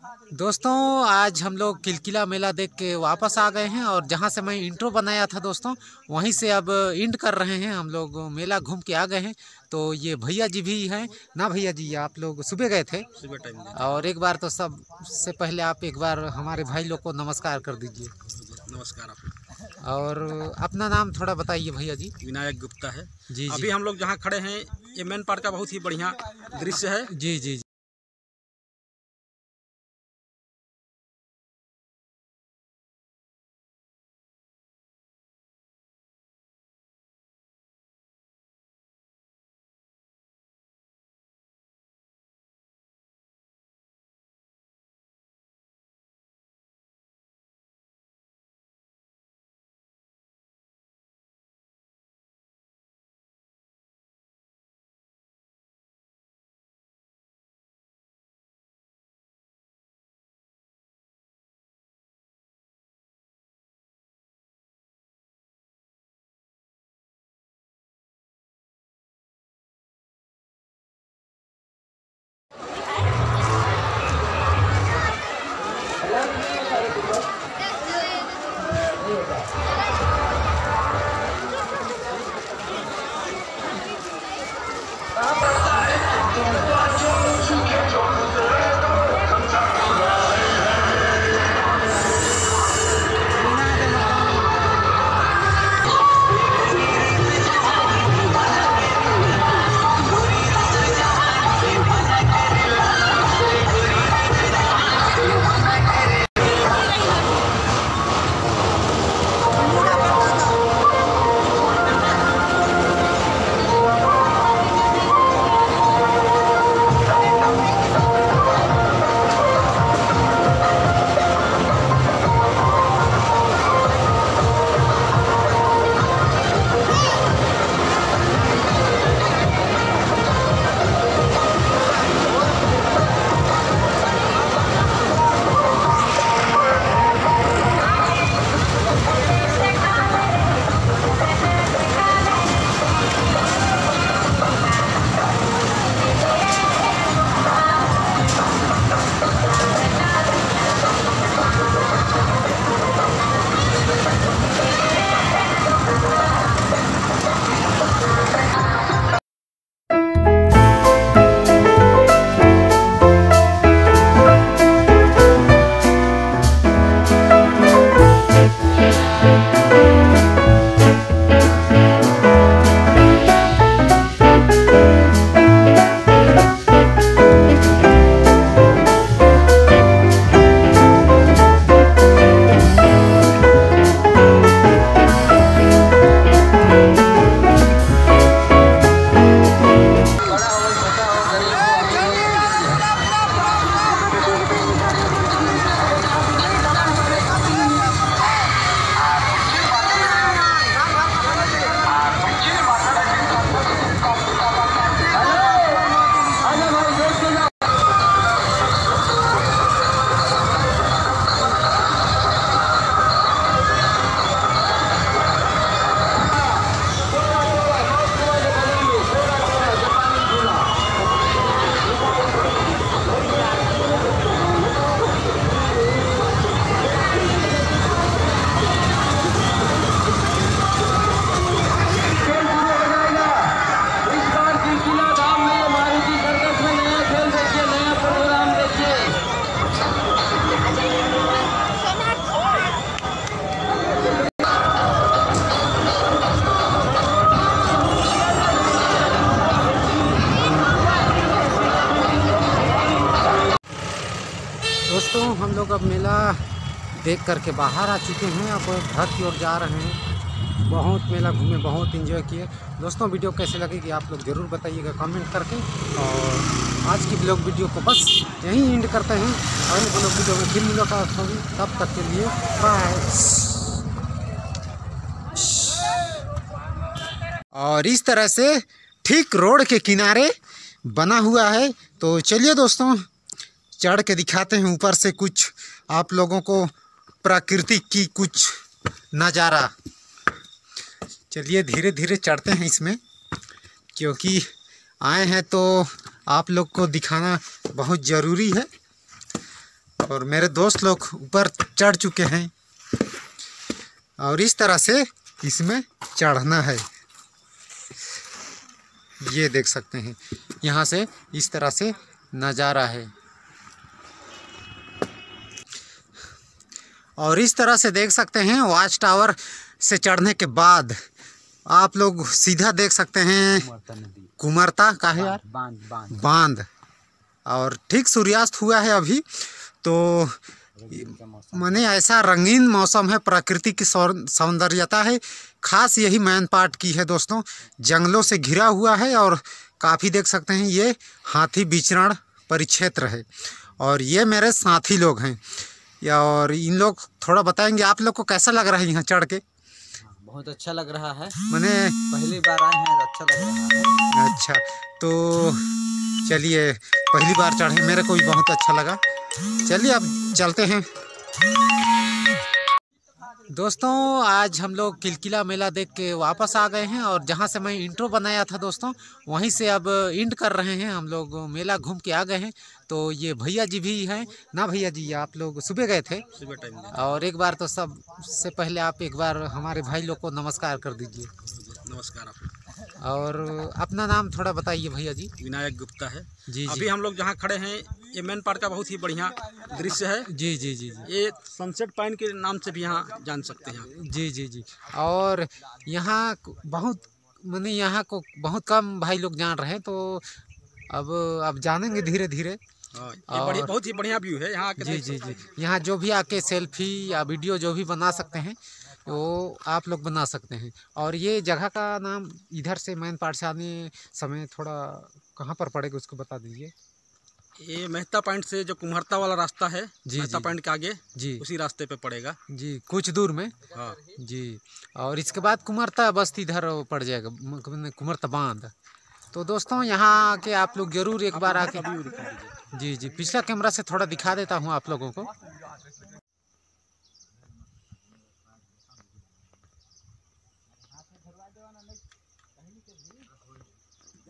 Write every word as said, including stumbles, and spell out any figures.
दोस्तों आज हम लोग किलकिला मेला देख के वापस आ गए हैं और जहां से मैं इंट्रो बनाया था दोस्तों वहीं से अब इंड कर रहे हैं। हम लोग मेला घूम के आ गए हैं। तो ये भैया जी भी हैं ना। भैया जी आप लोग सुबह गए थे सुबह टाइम और एक बार तो सबसे पहले आप एक बार हमारे भाई लोग को नमस्कार कर दीजिए। नमस्कार आप। और अपना नाम थोड़ा बताइए भैया जी। विनायक गुप्ता है जी अभी जी हम लोग जहाँ खड़े हैं ये मेन पार्क का बहुत ही बढ़िया दृश्य है। जी जी दोस्तों हम लोग अब मेला देख करके बाहर आ चुके हैं। अब घर की ओर जा रहे हैं। बहुत मेला घूमे, बहुत एंजॉय किए। दोस्तों वीडियो कैसे लगेगी आप लोग ज़रूर बताइएगा कमेंट करके। और आज की ब्लॉग वीडियो को बस यहीं एंड करते हैं। अगले ब्लॉग वीडियो में फिर मुलाकात होगी, तब तक के लिए बाय। और इस तरह से ठीक रोड के किनारे बना हुआ है। तो चलिए दोस्तों चढ़ के दिखाते हैं ऊपर से कुछ आप लोगों को प्रकृति की कुछ नज़ारा। चलिए धीरे धीरे चढ़ते हैं इसमें, क्योंकि आए हैं तो आप लोग को दिखाना बहुत ज़रूरी है। और मेरे दोस्त लोग ऊपर चढ़ चुके हैं और इस तरह से इसमें चढ़ना है। ये देख सकते हैं यहाँ से इस तरह से नज़ारा है और इस तरह से देख सकते हैं वॉच टावर से चढ़ने के बाद आप लोग सीधा देख सकते हैं कुमरता का है यार बांध बांध बांध और ठीक सूर्यास्त हुआ है अभी। तो माने ऐसा रंगीन मौसम है, प्रकृति की सौंदर्यता है, खास यही मैन पार्ट की है दोस्तों। जंगलों से घिरा हुआ है और काफ़ी देख सकते हैं ये हाथी विचरण परिक्षेत्र है और ये मेरे साथी लोग हैं और इन लोग थोड़ा बताएंगे आप लोग को कैसा लग रहा है यहाँ चढ़ के। बहुत अच्छा लग रहा है, मैंने पहली बार आए हैं, अच्छा लग रहा है। अच्छा तो चलिए, पहली बार चढ़े, मेरे को भी बहुत अच्छा लगा। चलिए अब चलते हैं दोस्तों। आज हम लोग किलकिला मेला देख के वापस आ गए हैं और जहां से मैं इंट्रो बनाया था दोस्तों वहीं से अब इंड कर रहे हैं। हम लोग मेला घूम के आ गए हैं। तो ये भैया जी भी हैं ना, भैया जी आप लोग सुबह गए थे सुबह टाइम और एक बार तो सबसे पहले आप एक बार हमारे भाई लोग को नमस्कार कर दीजिए। नमस्कार आप। और अपना नाम थोड़ा बताइए भैया जी। विनायक गुप्ता है जी। अभी हम लोग जहाँ खड़े हैं ये मैन पार्क का बहुत ही बढ़िया दृश्य है। जी जी जी जी ये सनसेट पॉइंट के नाम से भी यहाँ जान सकते हैं। जी जी जी और यहाँ बहुत माने यहाँ को बहुत कम भाई लोग जान रहे हैं, तो अब अब जानेंगे धीरे धीरे। हाँ, ये बढ़िया, बहुत ही बढ़िया व्यू है यहाँ आके। जी जी जी यहाँ जो भी आके सेल्फी या वीडियो जो भी बना सकते हैं वो आप लोग बना सकते हैं। और ये जगह का नाम इधर से मैन पार्क से आने समय थोड़ा कहाँ पर पड़ेगा उसको बता दीजिए। ये मेहता पॉइंट से जो कुम्हरता वाला रास्ता है, जी मेहता जी पॉइंट के आगे जी उसी रास्ते पे पड़ेगा जी, कुछ दूर में। हाँ जी और इसके बाद कुमरता बस्ती इधर पड़ जाएगा, कुमरता बांध। तो दोस्तों यहाँ आके आप लोग जरूर एक बार आके जी जी पिछला कैमरा से थोड़ा दिखा देता हूँ आप लोगों को।